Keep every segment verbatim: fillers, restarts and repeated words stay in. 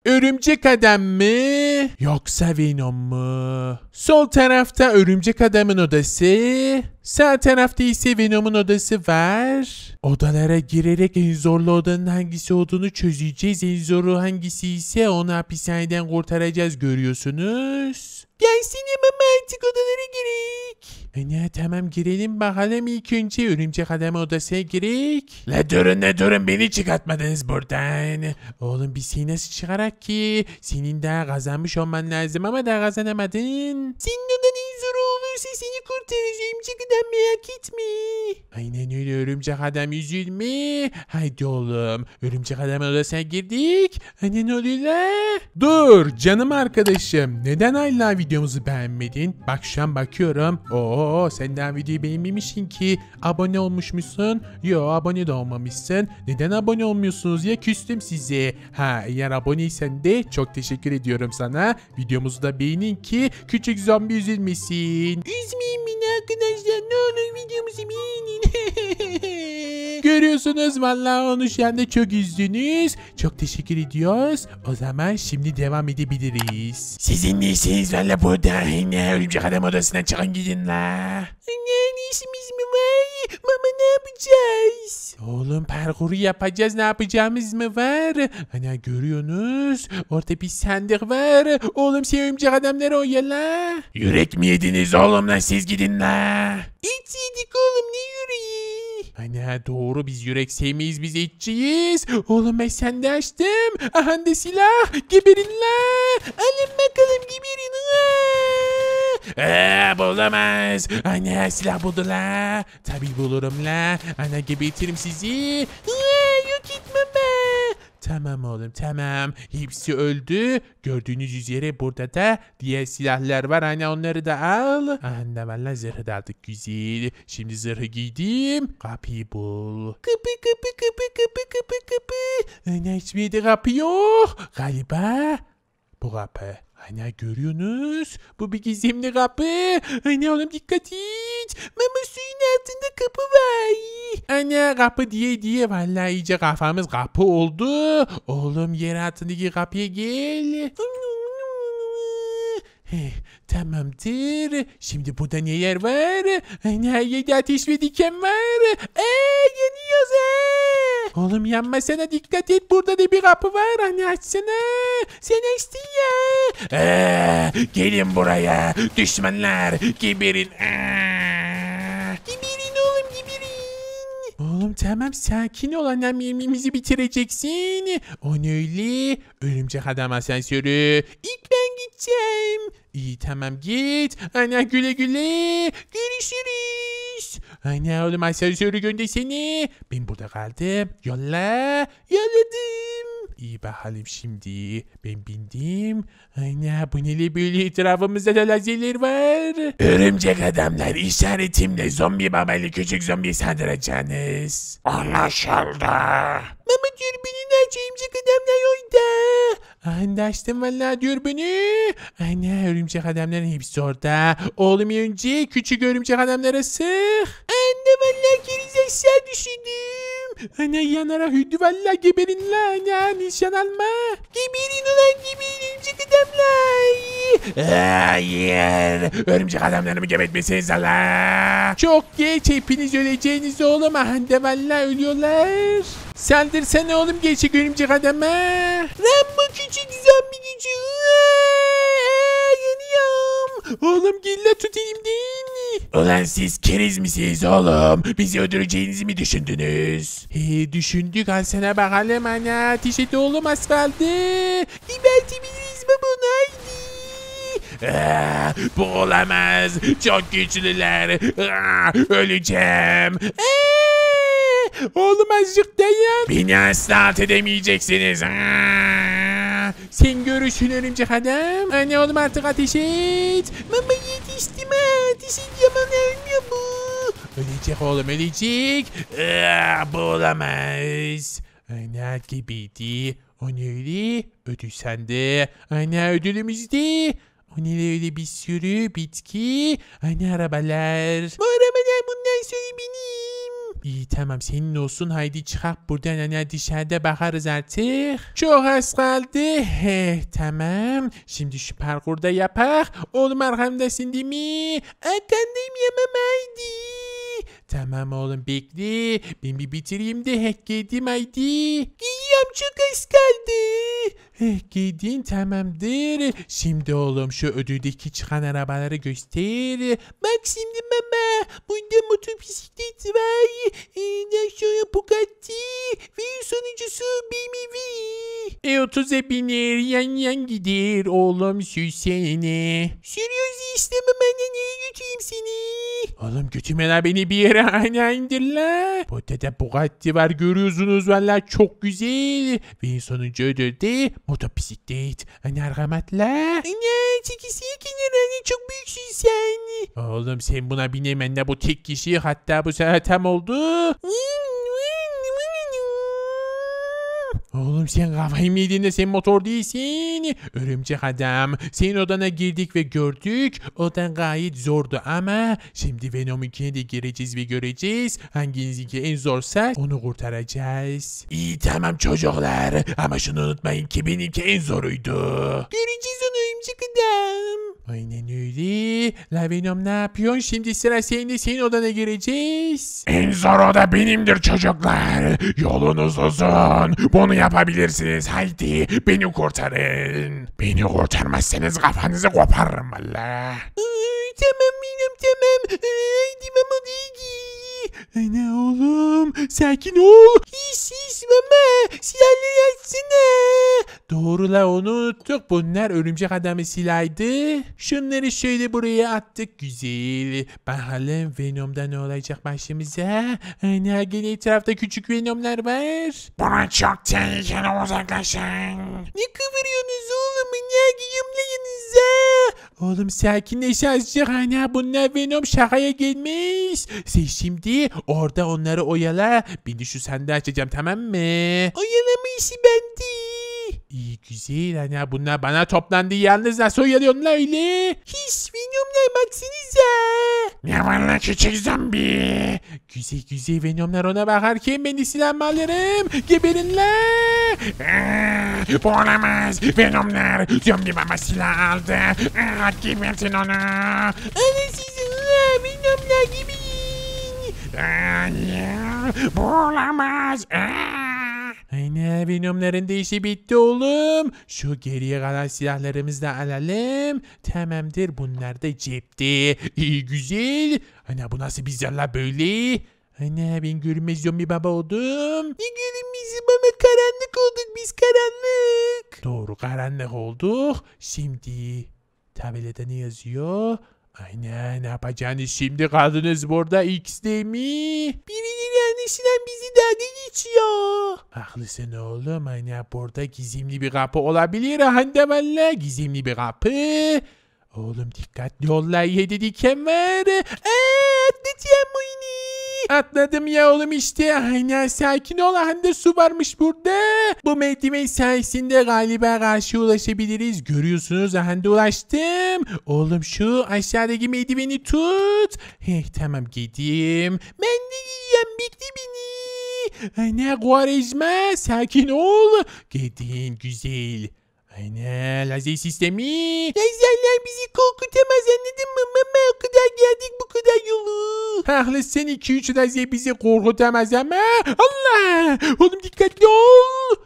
Örümcek adam mı? Yoksa Venom mu? Sol tarafta örümcek adamın odası. Sağ tarafta ise Venom'un odası var. Odalara girerek en zorlu odanın hangisi olduğunu çözeceğiz. En zoru hangisi ise onu hapishaneden kurtaracağız, görüyorsunuz. Gelsene mama, artık odalara girek. Ana tamam, girelim bakalım. İlk önce örümcek adam odasına girek. La durun la durun, beni çıkartmadınız buradan. Oğlum biz seni nasıl çıkarak ki? Senin daha kazanmış olman lazım ama daha kazanamadın. Senin odan en zor olursa seni kurtaracağım, çıkıdan merak etme. Aynen öyle örümcek adam, üzülme. Haydi oğlum, örümcek adamın odasına girdik. Hani ne oluyor la? Dur canım arkadaşım, neden hala videomuzu beğenmedin? Bak şu an bakıyorum. Oo, sen daha videoyu beğenmemişsin ki. Abone olmuşmuşsun. Yo, abone de olmamışsın. Neden abone olmuyorsunuz ya, küstüm size. Ha, eğer aboneysen de çok teşekkür ediyorum sana. Videomuzu da beğenin ki küçük zombi üzülmesin. Üzmeyin beni arkadaşlar, ne olur videomuzu beğenin. Görüyorsunuz vallahi onu şu anda çok üzdünüz. Çok teşekkür ediyoruz. O zaman şimdi devam edebiliriz. Sizin ne işiniz var la burada? Ne örümcek adam odasına çıkın gidin la. Ne, ne işimiz mi var? Mama ne yapacağız? Oğlum parkuru yapacağız, ne yapacağımız mı var? Hani görüyorsunuz orada bir sandık var. Oğlum sen örümcek adamları oyala. Yürek mi yediniz oğlum lan, siz gidin la. Et yedik oğlum, ne yüreği? Hani doğru, biz yürek sevmeyiz, biz etçiyiz. Oğlum ben sende açtım. Aha da silah, geberin la. Alın bakalım, geberin la. Eee bulamaz. Ana silah buldu la. Tabii bulurum la. Ana gebertirim sizi. Aa, yok etme be. Tamam oğlum tamam. Hepsi öldü. Gördüğünüz üzere burada da diğer silahlar var. Hani onları da al. Anda valla zırhı da aldık, güzel. Şimdi zırhı giydim. Kapıyı bul. Kapı kapı kapı kapı kapı kapı. Ana hiçbir de kapı yok. Galiba bu kapı. Ana görüyorsunuz? Bu bir gizemli kapı. Ana oğlum dikkat et. Mama suyun altında kapı var. Ana kapı diye diye vallahi iyice kafamız kapı oldu. Oğlum yer altındaki kapıya gel. Heh, tamamdır. Şimdi burada ne yer var? Ana yedi ateş ve diken var. Eee yanıyoruz he. Oğlum yanmasana, dikkat et, burada da bir kapı var. Hani açsana. Sen açtın ya. Eee gelin buraya düşmanlar, geberin. Eee. Geberin oğlum, geberin. Oğlum tamam sakin ol, annem yemeğimizi bitireceksin. O ne öyle? Örümcek adam asansörü. İlk ben gideceğim. İyi tamam git. Ana güle güle. Görüşürüz. Ana oğlum asansörü göndersene. Ben burada kaldım. Yolla. Yolladım. İyi bakalım şimdi. Ben bindim. Ana bu ne böyle, etrafımızda da lazerler var. Örümcek adamlar, işaretimle zombi babayla küçük zombiye saldıracaksınız. Anlaşıldı. Mama dürbününü aç, örümcek adamlar orada. Anlaştım valla dürbünü. Ana örümcek adamların hepsi orada. Oğlum önce küçük örümcek adamlara sık. Anne valla geri aşağı düşürdüm. Ana yanarak hüdü valla, geberin la. Ana nişan alma. Geberin ulan, geberin örümcek adamlar. Hayır. Örümcek adamlarımı gebertmesiniz la. Çok geç, hepiniz öleceğiniz oğlum. Aha valla ölüyorlar. Saldırsana oğlum gerçek örümcek adama. Lan bu küçük zombi gücü. Yanıyorum. Oğlum gel la, tut elimden. Ulan siz keriz misiniz oğlum? Bizi öldüreceğinizi mi düşündünüz? He düşündük, al sana bakalım ana. Ateş et oğlum, az kaldı. Gebertebiliriz mi bunu, haydi. Aa, bu olamaz. Çok güçlüler. Aa, öleceğim. Aa, oğlum azıcık dayan. Beni asla alt edemeyeceksiniz. Aa, sen görürsün örümcek adam. Anne oğlum artık ateş et. Mama yetiştim ha. Ateş ediyorum, ölmüyor bu. Ölecek oğlum, ölecek. Aa, bu olamaz. Anne gibiydi. O ne öyle? Ödül sende. Anne ödülümüzde. O ne öyle, bir sürü bitki. Anne arabalar. Bu arabalar bundan sonra benim. İyi tamam senin olsun haydi çıkak buradan hani dışarıda bakarız artık. Çok az kaldı. He tamam. Şimdi şu parkurda yapak. Oğlum arkamdasın değil mi? Arkandayım yemem haydi. Tamam oğlum bekle. Ben bir bitireyim de hack yedim haydi. Giyiyorum çok az kaldı. Hack yedin tamamdır. Şimdi oğlum şu ödüldeki çıkan arabaları göster. Bak şimdi mama. Burada motor bisiklet var. Ondan sonra Bugatti. Ve sonuncusu B M W. E otuza biner yan yan gider oğlum sürsene. Sürüyoruz işte mama nereye götüreyim seni? Oğlum götürmeler beni bir yere aynen indir la. Burada da Bugatti var görüyorsunuz valla çok güzel. Ve sonuncu ödülde motobisiklet. Hani argamatla. Anne çekisi kenara çok büyüksün sen. Oğlum sen buna binemen de bu tek kişi hatta bu sefer tam oldu. Oğlum sen kafayı mı yedin de sen motor değilsin. Örümcek adam. Senin odana girdik ve gördük. Odan gayet zordu ama şimdi Venom'unkine de gireceğiz ve göreceğiz. Hanginizinki en zorsa onu kurtaracağız. İyi tamam çocuklar. Ama şunu unutmayın ki benimki en zoruydu. Göreceğiz onu örümcek adam. Aynen öyle. La Venom ne yapıyorsun? Şimdi sıra senin, senin odana gireceğiz. En zor oda benimdir çocuklar. Yolunuz uzun. Bunu yapabilirsiniz. Haydi beni kurtarın. Beni kurtarmazsanız kafanızı koparırım valla. Tamam Venom tamam. Haydi mama değil. Ana oğlum sakin ol. Hiç hiç mama. Silahları açsana. Doğru la onu unuttuk. Bunlar örümcek adamı silahıydı. Şunları şöyle buraya attık. Güzel. Bakalım Venom'da ne olacak başımıza. Ana gene etrafta küçük Venom'lar var. Buna çok tehlikeli uzaklaşın. Ne kıvırıyorsunuz oğlum? Ne giyimle yanınıza? Oğlum sakinleş azıcık. Ana bunlar Venom şakaya gelmiş. Sen şimdi orada onları oyala. Ben de şu sandığı açacağım tamam mı? Oyalama işi bende. İyi güzel ana bunlar bana toplandı yalnız nasıl oyalıyorsun öyle? Hiç Venom'lar baksanıza. Ne var lan küçük zombi? Güzel güzel Venom'lar ona bakarken ben de silahımı alırım. Geberin la. Aa, bu olamaz. Venom'lar zombi mama silah aldı. Aa, gebertin onu. Ana siz Venom'lar geberin. Aa, bu olamaz. Aa. Aynen Venom'ların da işi bitti oğlum. Şu geriye kalan silahlarımızı da alalım. Tamamdır bunlar da cepte. İyi güzel. Ana bu nasıl bir zalla böyle? Ana ben görünmez zombi baba oldum. Ne görünmez baba karanlık olduk biz karanlık. Doğru karanlık olduk. Şimdi tabelada ne yazıyor? Aynen ne yapacağınız şimdi kaldınız burada X değil mi? Birileri anlaşılan bizi dalga geçiyor. Haklısın oğlum aynen burada gizemli bir kapı olabilir. Hande valla gizemli bir kapı. Oğlum dikkatli ol la yedi diken var. Eee atlayacağım oyunu. Atladım ya oğlum işte. Aynen sakin ol. Hande su varmış burada. Bu merdiven sayesinde galiba karşı ulaşabiliriz. Görüyorsunuz Hande ulaştım. Oğlum şu aşağıdaki merdiveni tut. Heh tamam gideyim. Ben de gideyim bekle beni. Aynen Quaresma sakin ol. Gidin güzel. Aynen lazer sistemi. Lazerler bizi korkutamaz anladın mı mama o kadar geldik bu kadar yolu. Haklısın iki üç lazer bizi korkutamaz ama. Allah oğlum dikkatli ol.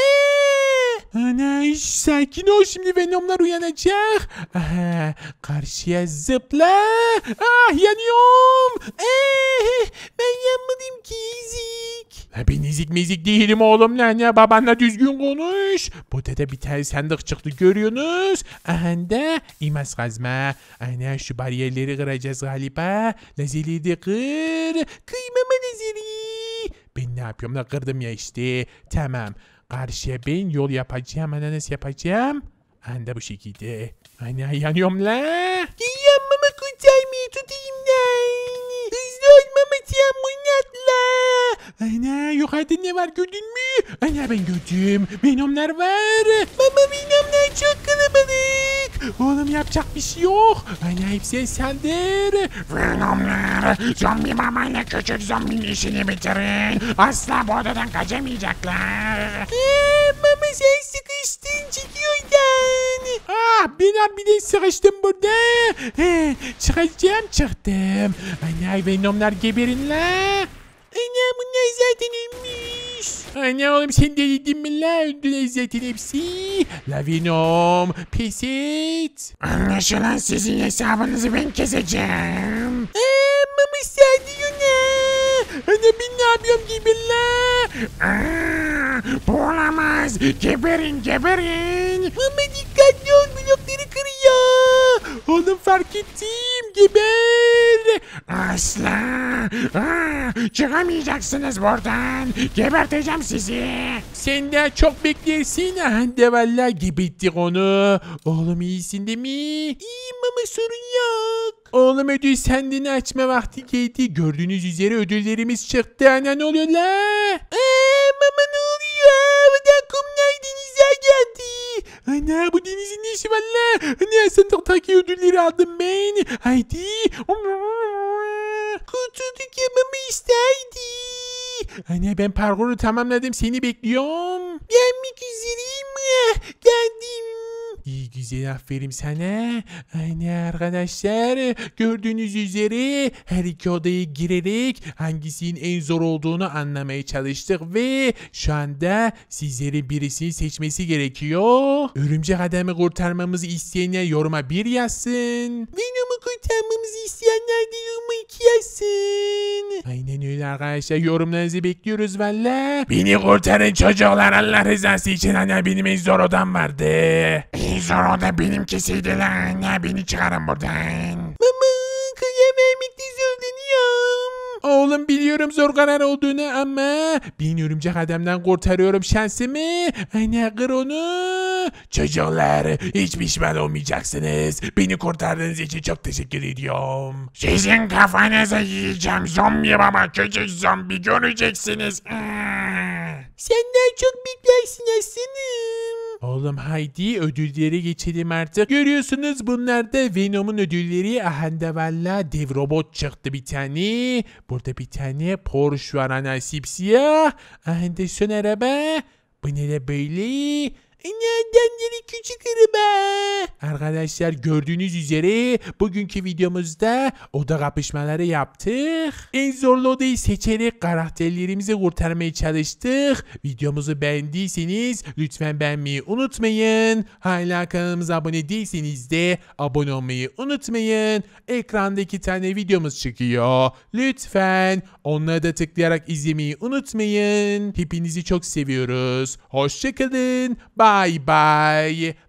Eee. Ana iş sakin ol şimdi Venom'lar uyanacak. Aha karşıya zıpla. Ah yanıyorum. Eee ben yanmadım ki ezik. Ben ezik mezik değilim oğlum lan ya babanla düzgün konuş. Burada da bir tane sandık çıktı görüyorsunuz. Aha da imaz kazma. Ana şu bariyerleri kıracağız galiba. Lazeri de kır. Kıymama lazeri. Ben ne yapıyorum da kırdım ya işte. Tamam. Karşıya ben yol yapacağım. Ana nasıl yapacağım? Anda bu şekilde. Ana yanıyorum la. Yanmama kurtarmayı tutayım lan. Hızlı ol mama tramvayını atla. Ana yukarıda ne var gördün mü? Ana ben gördüm. Venomlar var. Mama Venomlar çok kalabalık. Oğlum Oğlum yapacak bir şey yok. Aynen hepsi sendir. Venomlar, zombi mamayla küçük zombinin işini bitirin. Asla bu odadan kaçamayacaklar. Eee mama sen sıkıştın çıkıyordan. Ah ben bir de sıkıştım burada. He, çıkacağım çıktım. Ana venomlar geberin la. Ana bunlar zaten ölmüş. Ana oğlum sen de yedin mi la? Öldüler zaten hepsi. La venom pes et. Anlaşılan sizin hesabınızı ben keseceğim. Eee mama sen diyor ne? Ana ben ne yapıyorum gibi la? Aa, bu olamaz. Geberin geberin. Mama dikkatli ol blokları kırıyor. Oğlum fark ettim geber. Asla. Aa, çıkamayacaksınız buradan. Geberteceğim sizi. Sen de çok beklersin. Hande valla gebettik onu. Oğlum iyisin değil mi? İyiyim ama sorun yok. Oğlum ödül sendini açma vakti geldi. Gördüğünüz üzere ödüllerimiz çıktı. Ana ne oluyor la? Eee mama ne oluyor? Havadan kumlar denize geldi. Ana bu denizin ne işi var la? Ana sandıktaki ödülleri aldım ben. Haydi. Kurtulduk yapmamı isteydi. Anne ben parkuru tamamladım seni bekliyorum. Gelmek üzereyim. Geldim. İyi güzel aferin sana. Anne arkadaşlar gördüğünüz üzere her iki odaya girerek hangisinin en zor olduğunu anlamaya çalıştık ve şu anda sizlerin birisini seçmesi gerekiyor. Örümcek adamı kurtarmamızı isteyenler yoruma bir yazsın. Venom'u kurtarmamızı isteyenler de yoruma iki yazsın. Aynen öyle arkadaşlar yorumlarınızı bekliyoruz valla. Beni kurtarın çocuklar, Allah rızası için. Anne benim en zor odam vardı. En zor oda benimkisiydi lan. Anne beni çıkarın buradan. Mama kıya vermekte zorlanıyorum. Oğlum biliyorum zor karar olduğunu ama ben örümcek adamdan kurtarıyorum şansımı. Anne kır onu. Çocuklar hiç pişman olmayacaksınız. Beni kurtardığınız için çok teşekkür ediyorum. Sizin kafanıza yiyeceğim zombi baba, küçük zombi göreceksiniz. Aa. Senden çok beklersin aslanım. Oğlum haydi ödülleri geçelim artık. Görüyorsunuz bunlar da Venom'un ödülleri. Ahanda valla dev robot çıktı bir tane. Burada bir tane Porsche var ana sipsiyah. Ahanda son araba. Bu ne de böyle? Nedenleri küçük araba. Arkadaşlar gördüğünüz üzere bugünkü videomuzda oda kapışmaları yaptık. En zorlu odayı seçerek karakterlerimizi kurtarmaya çalıştık. Videomuzu beğendiyseniz lütfen beğenmeyi unutmayın. Hala kanalımıza abone değilseniz de abone olmayı unutmayın. Ekranda iki tane videomuz çıkıyor. Lütfen onları da tıklayarak izlemeyi unutmayın. Hepinizi çok seviyoruz. Hoşçakalın. Bye bye.